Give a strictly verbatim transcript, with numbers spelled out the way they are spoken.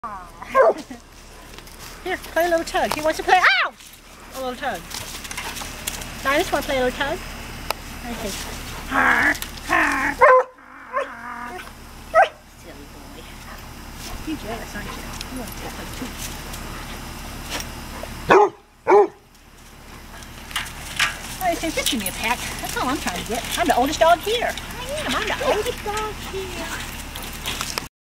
Here, play a little tug. He wants to play. Ow! A little tug. Linus, want to play a little tug? Okay. Silly boy. You're jealous, aren't you? You want to tug too. Well, he says, give me a peck. That's all I'm trying to get. I'm the oldest dog here. I am. I'm the oldest dog here.